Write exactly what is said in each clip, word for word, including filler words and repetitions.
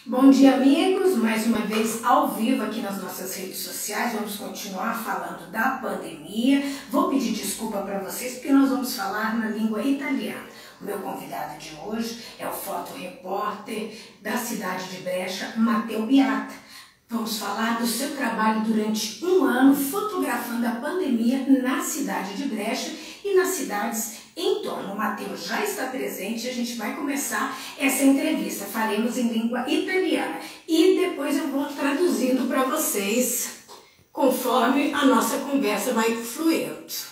Bom dia, amigos. Mais uma vez ao vivo aqui nas nossas redes sociais. Vamos continuar falando da pandemia. Vou pedir desculpa para vocês porque nós vamos falar na língua italiana. O meu convidado de hoje é o fotorepórter da cidade de Brescia, Matteo Biata. Vamos falar do seu trabalho durante um ano fotografando a pandemia na cidade de Brescia e nas cidades em torno. O Matteo já está presente e a gente vai começar essa entrevista. Faremos em língua italiana e depois eu vou traduzindo para vocês conforme a nossa conversa vai fluindo.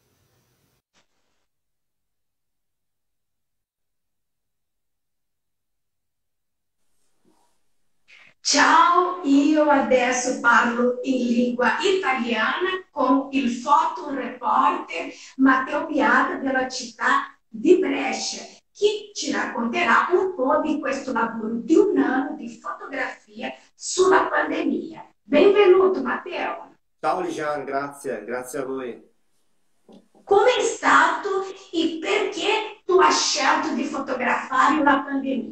Ciao, io adesso parlo in lingua italiana con il fotoreporter Matteo Biata della città di Brescia, che ci racconterà un po' di questo lavoro di un anno di fotografia sulla pandemia. Benvenuto Matteo. Ciao Ligiane, grazie, grazie a voi. Come è stato e perché tu hai scelto di fotografare la pandemia?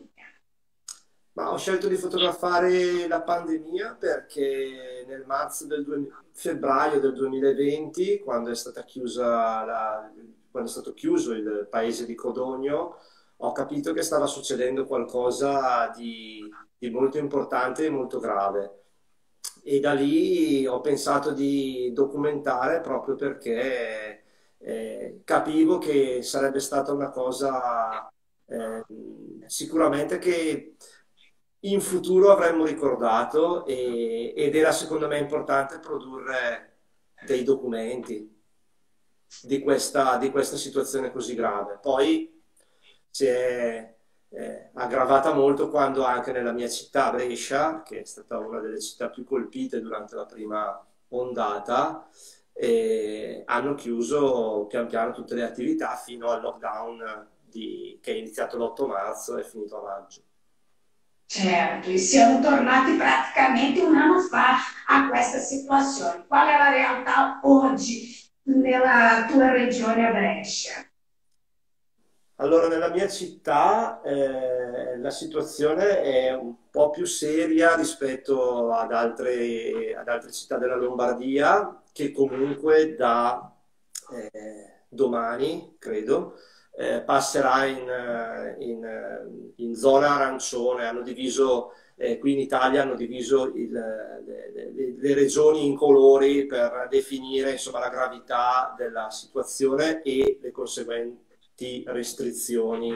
Ma ho scelto di fotografare la pandemia perché nel marzo del due- febbraio del duemilaventi, quando è stata chiusa la- quando è stato chiuso il paese di Codogno, ho capito che stava succedendo qualcosa di, di molto importante e molto grave. E da lì ho pensato di documentare proprio perché eh, capivo che sarebbe stata una cosa eh, sicuramente che in futuro avremmo ricordato e- ed era secondo me importante produrre dei documenti di questa, di questa situazione così grave. Poi si è eh, aggravata molto quando anche nella mia città, Brescia, che è stata una delle città più colpite durante la prima ondata, eh, hanno chiuso pian piano tutte le attività fino al lockdown di- che è iniziato l'otto marzo e è finito a maggio. Certo, e siamo tornati praticamente un anno fa a questa situazione. Qual è la realtà oggi nella tua regione a Brescia? Allora, nella mia città eh, la situazione è un po' più seria rispetto ad altre, ad altre città della Lombardia, che comunque da eh, domani, credo, eh, passerà in, eh, in, eh, in zona arancione. Hanno diviso, eh, qui in Italia hanno diviso il- le, le- le regioni in colori per definire, insomma, la gravità della situazione e le conseguenti restrizioni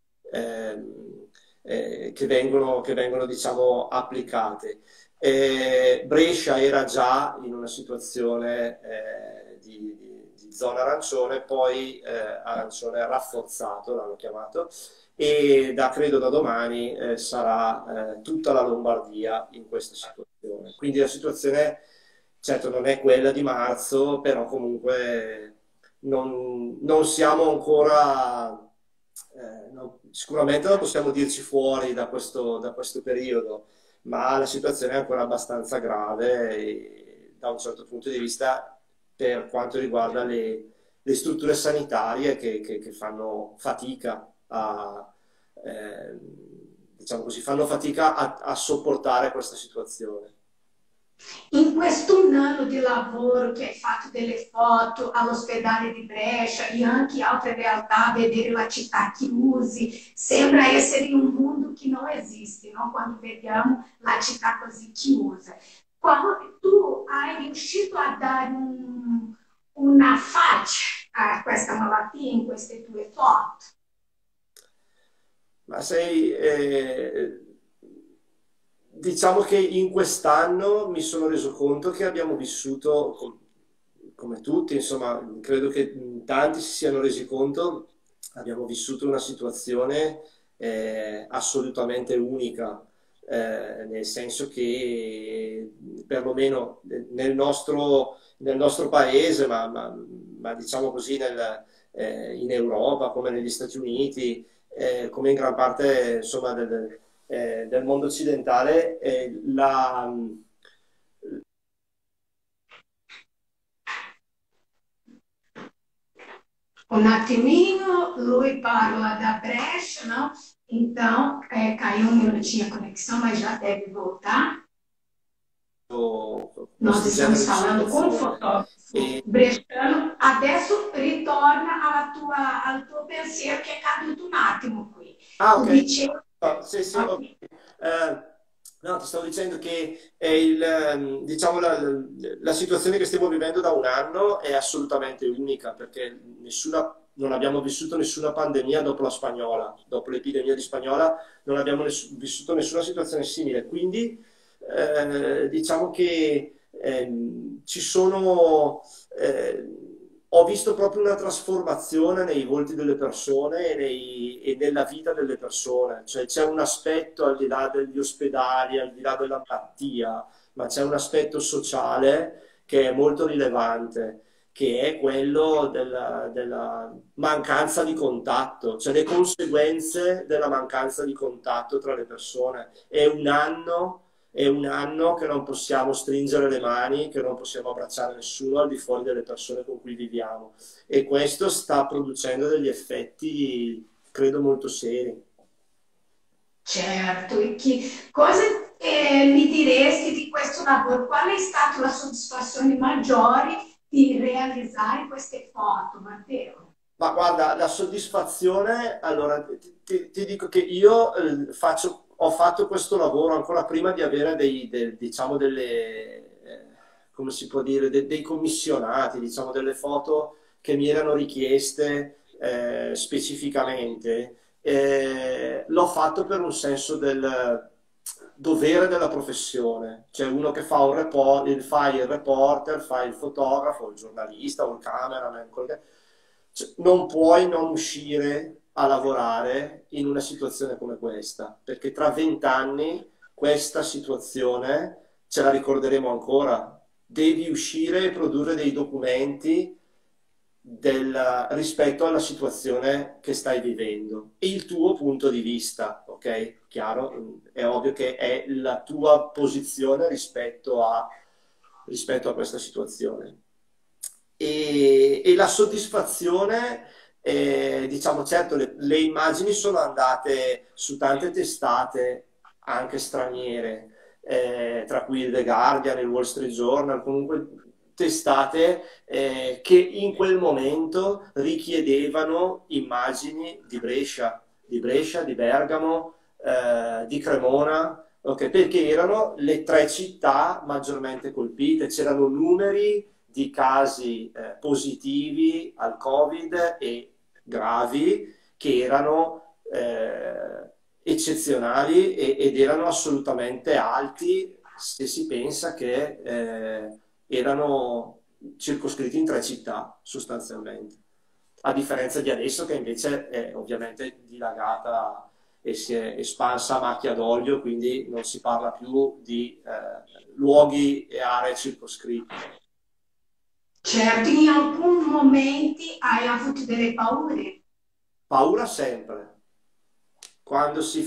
ehm, eh, che vengono, che vengono, diciamo, applicate. Eh, Brescia era già in una situazione eh, di, di- di zona arancione, poi eh, arancione rafforzato l'hanno chiamato, e da, credo da domani eh, sarà eh, tutta la Lombardia in questa situazione. Quindi la situazione, certo, non è quella di marzo, però comunque non, non siamo ancora, eh, no, sicuramente non possiamo dirci fuori da questo, da questo periodo, ma la situazione è ancora abbastanza grave e, da un certo punto di vista per quanto riguarda le, le strutture sanitarie che, che- che fanno fatica a, eh, diciamo così, fanno fatica a, a sopportare questa situazione. In questo un anno di lavoro che hai fatto delle foto all'ospedale di Brescia e anche altre realtà, vedere la città chiusi, sembra essere un mondo che non esiste, no? Quando vediamo la città così chiusa. Quando tu hai riuscito a dare un- una faccia a questa malattia in queste tue foto? Ma sei, eh, diciamo che in quest'anno mi sono reso conto che abbiamo vissuto, com- come tutti, insomma, credo che in tanti si siano resi conto, abbiamo vissuto una situazione eh, assolutamente unica, eh, nel senso che perlomeno nel nostro, nel nostro paese, ma, ma- ma diciamo così nel- eh, in Europa, come negli Stati Uniti, eh, come in gran parte insomma, del, eh, del mondo occidentale, eh, la, Um attiminho, lui parla da brecha, não? Então, é, caiu um minutinho a conexão, mas já deve voltar. Nós estamos falando com o fotógrafo e... brechano, adesso ritorna alla tua, al tuo pensiero che è caduto un attimo qui. Ah, ok. Dicevi... Oh, sì, sì, okay. Uh, no, ti stavo dicendo che è il, diciamo, la, la situazione che stiamo vivendo da un anno è assolutamente unica, perché nessuna, non abbiamo vissuto nessuna pandemia dopo la spagnola, dopo l'epidemia di spagnola non abbiamo ness- vissuto nessuna situazione simile, quindi eh, diciamo che ehm, ci sono... Eh, ho visto proprio una trasformazione nei volti delle persone e, nei- e nella vita delle persone, cioè c'è un aspetto al di là degli ospedali, al di là della malattia, ma c'è un aspetto sociale che è molto rilevante, che è quello della, della mancanza di contatto, cioè le conseguenze della mancanza di contatto tra le persone. È un anno è un anno che non possiamo stringere le mani, che non possiamo abbracciare nessuno al di fuori delle persone con cui viviamo. E questo sta producendo degli effetti, credo, molto seri. Certo, e che cosa eh, mi diresti di questo lavoro? Qual è stata la soddisfazione maggiore di realizzare queste foto, Matteo? Ma guarda, la soddisfazione, allora ti, ti- ti dico che io eh, faccio, ho fatto questo lavoro ancora prima di avere dei, del- diciamo delle, eh, come si può dire, de- dei commissionati, diciamo delle foto che mi erano richieste eh, specificamente. Eh, l'ho fatto per un senso del dovere della professione, cioè uno che fa un report, fa il reporter, fa il fotografo, il giornalista o il cameraman, quel che- cioè, non puoi non uscire a lavorare in una situazione come questa, perché tra vent'anni questa situazione ce la ricorderemo ancora. Devi uscire e produrre dei documenti del- rispetto alla situazione che stai vivendo e il tuo punto di vista, ok? Chiaro? È ovvio che è la tua posizione rispetto a, rispetto a questa situazione. E, e la soddisfazione, eh, diciamo, certo, le, le immagini sono andate su tante testate anche straniere, eh, tra cui il The Guardian, il Wall Street Journal, comunque testate eh, che in quel momento richiedevano immagini di Brescia, di Brescia, di Bergamo, eh, di Cremona, ok, perché erano le tre città maggiormente colpite, c'erano numeri di casi eh, positivi al Covid e gravi che erano eh, eccezionali e- ed erano assolutamente alti se si pensa che eh, erano circoscritti in tre città sostanzialmente, a differenza di adesso che invece è ovviamente dilagata e si è espansa a macchia d'olio, quindi non si parla più di eh, luoghi e aree circoscritte. Certo, in alcuni momenti hai avuto delle paure? Paura sempre. Quando si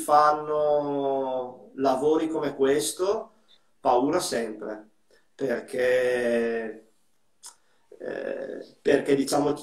fanno lavori come questo, paura sempre, perché, eh, perché diciamo,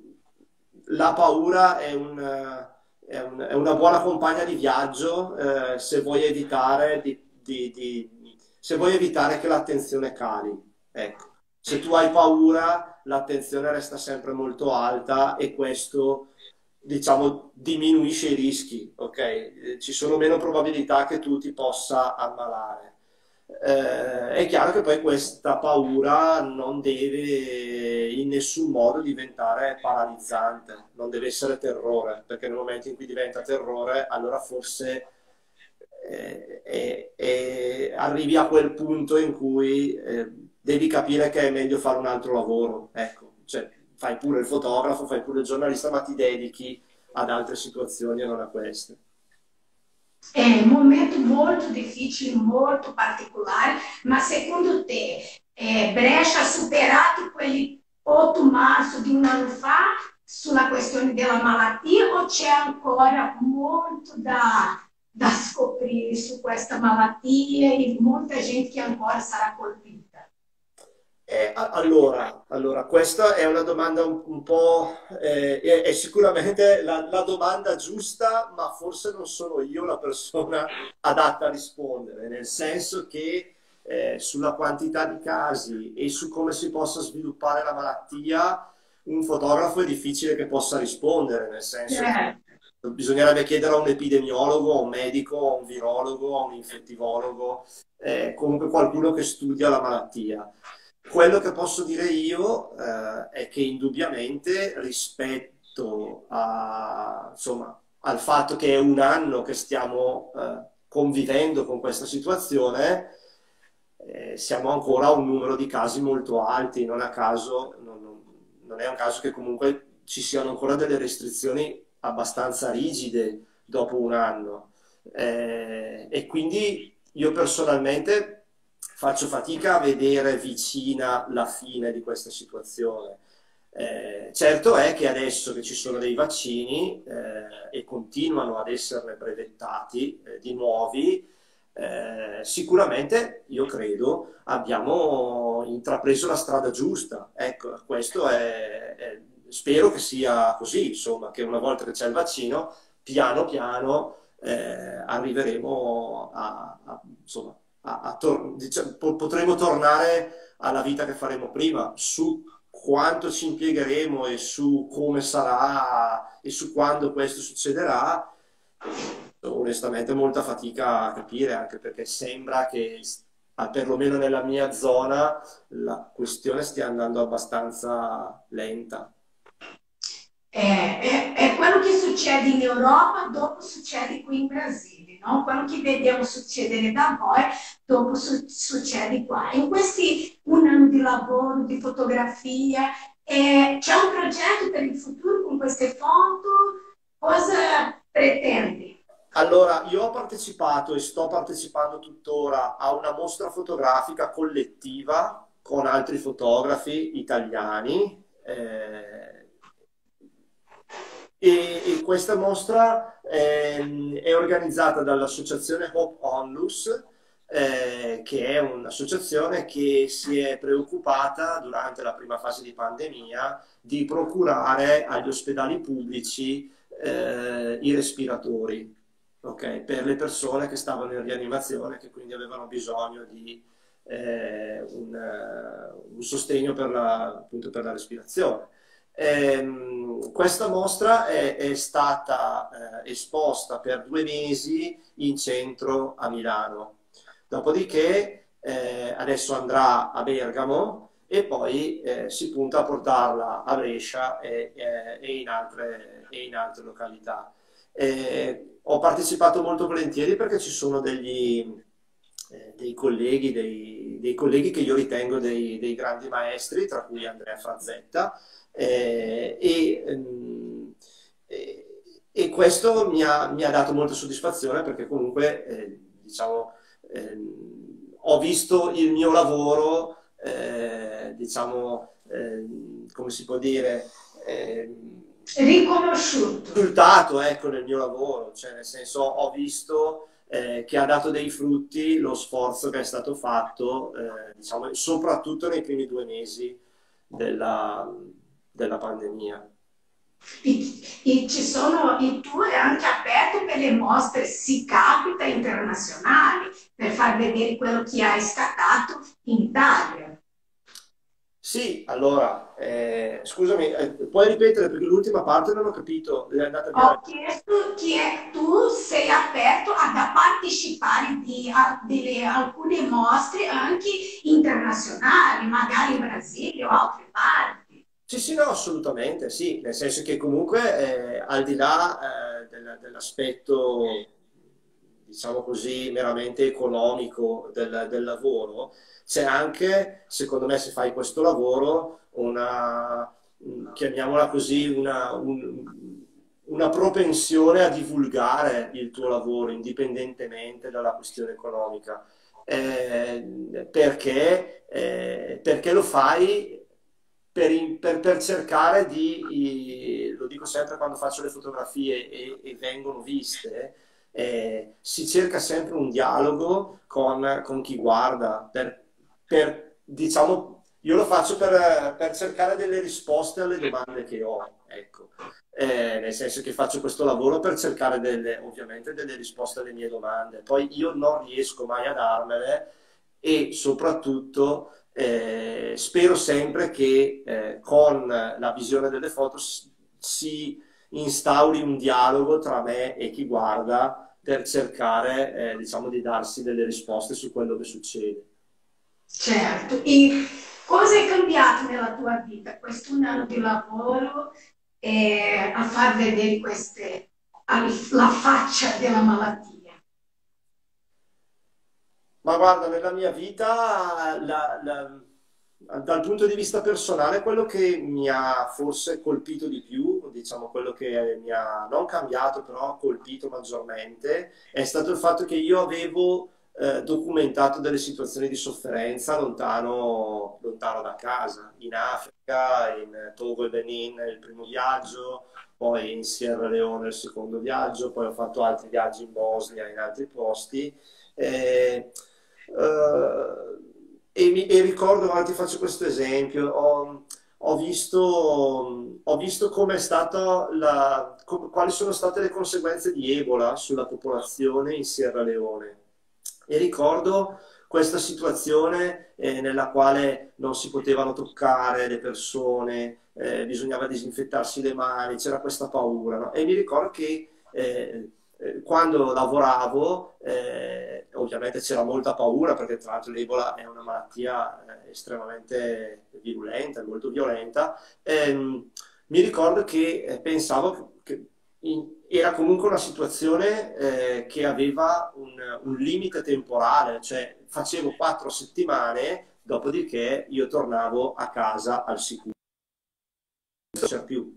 la paura è un, è un- è una buona compagna di viaggio, eh, se vuoi evitare di, di- di- se vuoi evitare che l'attenzione cali. Ecco. Se tu hai paura, l'attenzione resta sempre molto alta e questo, diciamo, diminuisce i rischi, ok? Eh, Ci sono meno probabilità che tu ti possa ammalare. Eh, è chiaro che poi questa paura non deve in nessun modo diventare paralizzante, non deve essere terrore, perché nel momento in cui diventa terrore, allora forse eh, eh, eh, arrivi a quel punto in cui eh, devi capire che è meglio fare un altro lavoro. Ecco, cioè, fai pure il fotografo, fai pure il giornalista, ma ti dedichi ad altre situazioni e non a queste. È un momento molto difficile, molto particolare, ma secondo te eh, Brescia ha superato quelli otto marzo di un anno fa sulla questione della malattia o c'è ancora molto da, da scoprire su questa malattia e molta gente che ancora sarà colpita? Eh, a- allora, allora, questa è una domanda un, un po', eh, è, è sicuramente la, la domanda giusta, ma forse non sono io la persona adatta a rispondere, nel senso che eh, sulla quantità di casi e su come si possa sviluppare la malattia, un fotografo è difficile che possa rispondere, nel senso che Eh, bisognerebbe chiedere a un epidemiologo, a un medico, a un virologo, a un infettivologo, eh, comunque qualcuno che studia la malattia. Quello che posso dire io eh, è che indubbiamente rispetto a, insomma, al fatto che è un anno che stiamo eh, convivendo con questa situazione, eh, siamo ancora a un numero di casi molto alti, non a caso, non, non- non è un caso che comunque ci siano ancora delle restrizioni abbastanza rigide dopo un anno. Eh, e quindi io personalmente faccio fatica a vedere vicina la fine di questa situazione. Eh, certo è che adesso che ci sono dei vaccini eh, e continuano ad esserne brevettati eh, di nuovi, eh, sicuramente io credo abbiamo intrapreso la strada giusta. Ecco, questo è, è- spero che sia così, insomma, che una volta che c'è il vaccino, piano piano eh, arriveremo a, a- insomma, a, a tor- diciamo, po- potremo tornare alla vita che faremo prima. Su quanto ci impiegheremo e su come sarà e su quando questo succederà, onestamente molta fatica a capire, anche perché sembra che, ah, perlomeno nella mia zona, la questione stia andando abbastanza lenta. É, é, é quello che succede in Europa, dopo succede qui in Brasile, no? Quello che vediamo succedere da noi, dopo su- succede qua. In questi un anno di lavoro, di fotografia, eh, c'è un progetto per il futuro con queste foto? Cosa pretendi? Allora, io ho partecipato e sto partecipando tuttora a una mostra fotografica collettiva con altri fotografi italiani. eh, E, e questa mostra ehm, è organizzata dall'associazione Hope Onlus, eh, che è un'associazione che si è preoccupata durante la prima fase di pandemia di procurare agli ospedali pubblici eh, i respiratori, ok? Per le persone che stavano in rianimazione, che quindi avevano bisogno di eh, un, eh, un sostegno per la, appunto per la respirazione. Ehm, questa mostra è, è stata eh, esposta per due mesi in centro a Milano. Dopodiché eh, adesso andrà a Bergamo e poi eh, si punta a portarla a Brescia e, e- e in altre, e in altre località. Eh, ho partecipato molto volentieri perché ci sono degli, eh, dei colleghi, dei, dei colleghi che io ritengo dei, dei grandi maestri, tra cui Andrea Frazzetta, eh, e, ehm, e- e questo mi ha, mi ha dato molta soddisfazione perché comunque, eh, diciamo, ehm, ho visto il mio lavoro, eh, diciamo, ehm, come si può dire, ehm, Riconosciuto. risultato, ecco, nel mio lavoro, cioè nel senso ho visto eh, che ha dato dei frutti lo sforzo che è stato fatto, eh, diciamo, soprattutto nei primi due mesi della, della pandemia. E, e ci sono, e tu è anche aperto per le mostre Si Capita internazionali, per far vedere quello che hai scattato in Italia. Sì, allora, eh, scusami, eh, puoi ripetere perché l'ultima parte non ho capito, è andata via. Ho chiesto che tu sei aperto a da partecipare di a delle, alcune mostre anche internazionali, magari in Brasile o altre parti. Sì, sì, no, assolutamente, sì, nel senso che comunque eh, al di là eh, del- dell'aspetto, diciamo così, meramente economico del, del lavoro, c'è anche, secondo me, se fai questo lavoro, una, mh, chiamiamola così, una, un- una propensione a divulgare il tuo lavoro indipendentemente dalla questione economica. Eh, perché, eh, perché lo fai per, in- per- per cercare di, i- lo dico sempre quando faccio le fotografie e, e vengono viste, eh, si cerca sempre un dialogo con, con chi guarda per, per, diciamo, Io lo faccio per, per cercare delle risposte alle domande che ho, ecco. Eh, nel senso che faccio questo lavoro per cercare delle, ovviamente delle risposte alle mie domande. Poi io non riesco mai a darmele e soprattutto eh, spero sempre che eh, con la visione delle foto s- si instauri un dialogo tra me e chi guarda per cercare, eh, diciamo, di darsi delle risposte su quello che succede. Certo, e cosa è cambiato nella tua vita? Questo un anno di lavoro eh, a far vedere queste, la faccia della malattia. Ma guarda, nella mia vita, la- la- dal punto di vista personale, quello che mi ha forse colpito di più, diciamo quello che mi ha non cambiato, però colpito maggiormente, è stato il fatto che io avevo eh, documentato delle situazioni di sofferenza lontano, lontano da casa, in Africa, in Togo e Benin, il primo viaggio, poi in Sierra Leone il secondo viaggio, poi ho fatto altri viaggi in Bosnia, in altri posti. Eh, eh, e, mi, e ricordo, guarda, ti faccio questo esempio, ho, ho visto, ho visto come è stata la, co- quali sono state le conseguenze di Ebola sulla popolazione in Sierra Leone. E ricordo questa situazione eh, nella quale non si potevano toccare le persone, eh, bisognava disinfettarsi le mani, c'era questa paura, no? E mi ricordo che eh, eh, quando lavoravo, eh, ovviamente c'era molta paura perché tra l'altro l'Ebola è una malattia eh, estremamente virulenta, molto violenta. Ehm, Mi ricordo che eh, pensavo che in- era comunque una situazione eh, che aveva un, un limite temporale, cioè facevo quattro settimane, dopodiché io tornavo a casa al sicuro. Non c'era più.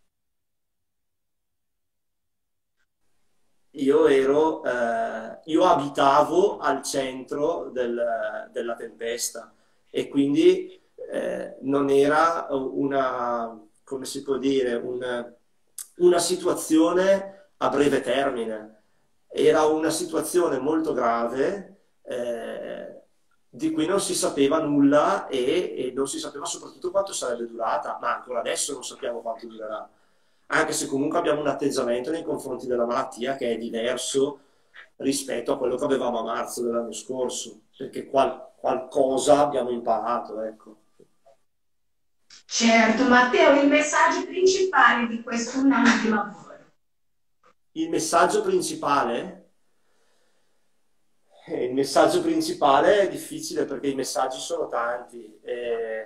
Io ero, eh, io abitavo al centro del- della tempesta e quindi eh, non era una, come si può dire, una, una situazione a breve termine, era una situazione molto grave eh, di cui non si sapeva nulla e, e non si sapeva soprattutto quanto sarebbe durata, ma ancora adesso non sappiamo quanto durerà, anche se comunque abbiamo un atteggiamento nei confronti della malattia che è diverso rispetto a quello che avevamo a marzo dell'anno scorso, perché qual- qualcosa abbiamo imparato, ecco. Certo, Matteo, il messaggio principale di questo un anno di lavoro. Il messaggio principale, eh, il messaggio principale è difficile perché i messaggi sono tanti. Eh,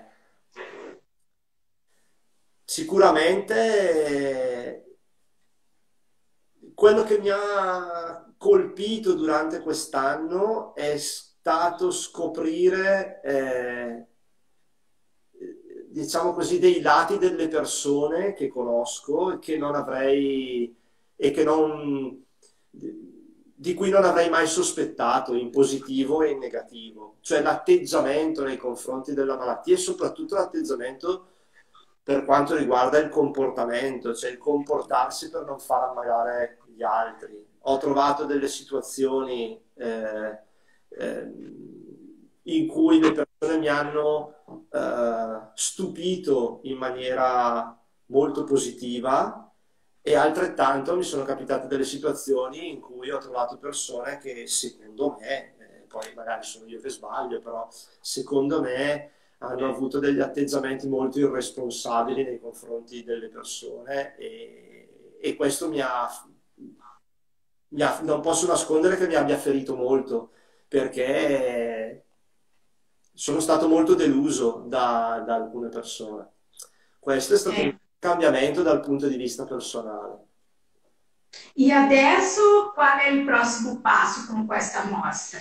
sicuramente eh, quello che mi ha colpito durante quest'anno è stato scoprire, eh, diciamo così, dei lati delle persone che conosco e che non avrei, e che non, di cui non avrei mai sospettato in positivo e in negativo. Cioè l'atteggiamento nei confronti della malattia e soprattutto l'atteggiamento per quanto riguarda il comportamento, cioè il comportarsi per non far ammalare gli altri. Ho trovato delle situazioni eh, eh, in cui le persone mi hanno eh, stupito in maniera molto positiva e altrettanto mi sono capitate delle situazioni in cui ho trovato persone che secondo me, eh, poi magari sono io che sbaglio, però secondo me hanno avuto degli atteggiamenti molto irresponsabili nei confronti delle persone e, e questo mi ha, mi ha- non posso nascondere che mi abbia ferito molto perché sono stato molto deluso da, da alcune persone. Questo è stato un Eh, cambiamento dal punto di vista personale. E adesso qual è il prossimo passo con questa mostra?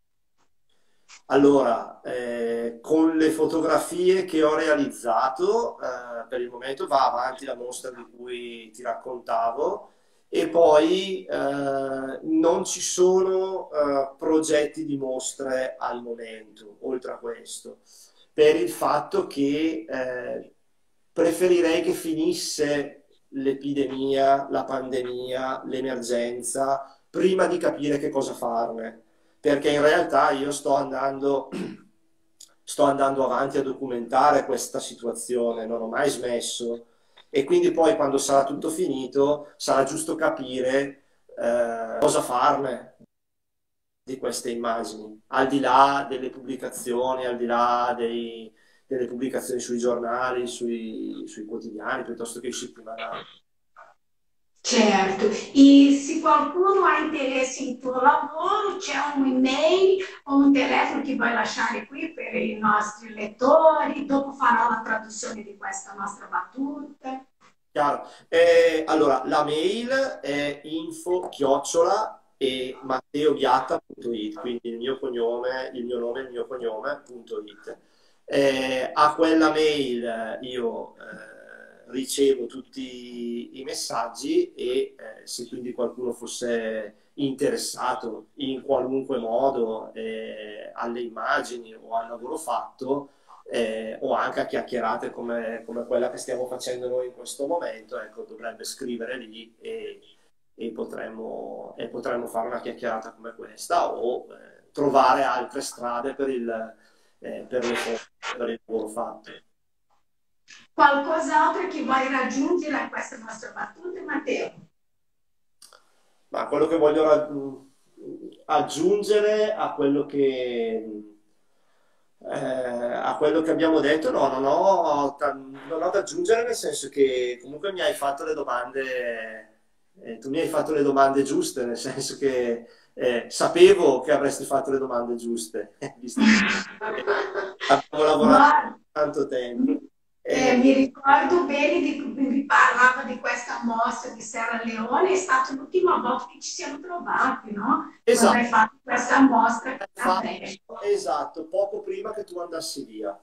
Allora, eh, con le fotografie che ho realizzato, eh, per il momento va avanti la mostra di cui ti raccontavo e poi eh, non ci sono eh, progetti di mostre al momento, oltre a questo, per il fatto che eh, preferirei che finisse l'epidemia, la pandemia, l'emergenza, prima di capire che cosa farne perché in realtà io sto andando sto andando avanti a documentare questa situazione, non ho mai smesso. E quindi poi quando sarà tutto finito sarà giusto capire eh, cosa farne di queste immagini, al di là delle pubblicazioni, al di là dei- delle pubblicazioni sui giornali, sui, sui quotidiani, piuttosto che sui settimanali. Certo, e se qualcuno ha interesse em tuo lavoro, c'è un e-mail o un telefono che vai lasciare qui per i nostri lettori, dopo farò la traduzione di questa nostra battuta. Chiaro. Eh, allora, la mail è info chiocciola e matteobiatta punto it, quindi il mio cognome, il mio nome, il mio cognome, punto it. Eh, a quella mail eh, io eh, ricevo tutti i messaggi e eh, se quindi qualcuno fosse interessato in qualunque modo eh, alle immagini o al lavoro fatto, eh, o anche a chiacchierate come, come quella che stiamo facendo noi in questo momento, ecco, dovrebbe scrivere lì e, e potremmo, e potremmo fare una chiacchierata come questa o eh, trovare altre strade per il, eh, per le foto, per il lavoro fatto. Qualcos'altro che vuoi raggiungere a questa nostra battuta, Matteo? Ma quello che voglio ra- aggiungere a quello che, eh, a quello che abbiamo detto, no, non ho, ta- non ho da aggiungere nel senso che comunque mi hai fatto le domande, eh, tu mi hai fatto le domande giuste, nel senso che eh, sapevo che avresti fatto le domande giuste, visto che abbiamo lavorato Guarda, tanto tempo. eh, Eh, mi ricordo bene di mi parlava di questa mostra di Serra Leone, è stata l'ultima volta che ci siamo trovati, no? Quando esatto, hai fatto questa mostra hai a fatto- Brescia. esatto, poco prima che tu andassi via.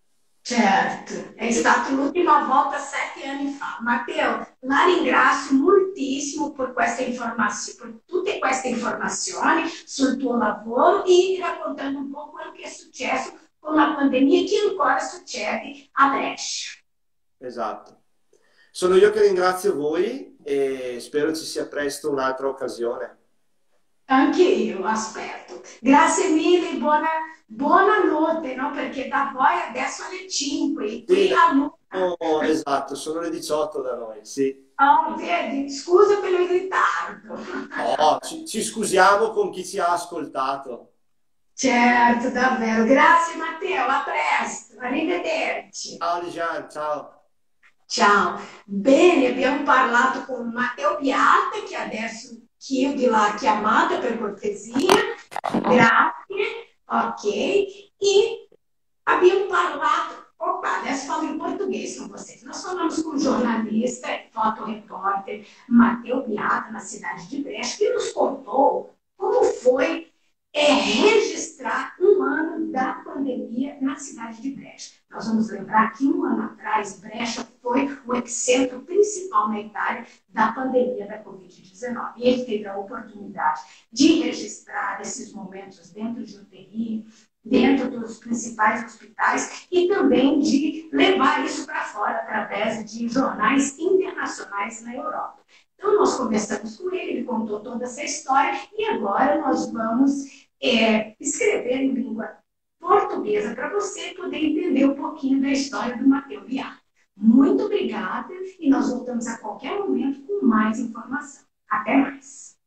Certo, è stato l'ultima volta sette anni fa. Matteo, la ringrazio moltissimo per queste informazioni, per tutte queste informazioni sul tuo lavoro e raccontando un po' quello che è successo con la pandemia e che ancora succede a Brescia. Esatto. Sono io che ringrazio voi e spero ci sia presto un'altra occasione. Anche io aspetto. Grazie mille, buona, buonanotte, no? Perché da voi adesso alle cinque, Sì, qui a Luna. oh, esatto, sono le diciotto da noi, sì. Oh, vedi, scusa per il ritardo. Oh, ci, ci scusiamo con chi ci ha ascoltato. Certo, davvero. Grazie Matteo, a presto, arrivederci. Ciao Ligian, ciao. Ciao. Bene, abbiamo parlato con Matteo Piatta, che adesso chiudi la chiamata per cortesia. Grazie. Ok. E abbiamo parlato. Opa, adesso falo em português com vocês. Nós falamos com o jornalista e fotorepórter Matteo Piatta, na cidade de Brecha, que nos contou como foi é, registrar um ano da pandemia na cidade de Brecha. Nós vamos lembrar que um ano atrás, Brecha foi o epicentro principal na Itália da pandemia da covid dezenove. E ele teve a oportunidade de registrar esses momentos dentro de U T I, dentro dos principais hospitais e também de levar isso para fora através de jornais internacionais na Europa. Então, nós conversamos com ele, ele contou toda essa história e agora nós vamos é, escrever em língua portuguesa para você poder entender um pouquinho da história do Matteo Piatta. Muito obrigada e nós voltamos a qualquer momento com mais informação. Até mais!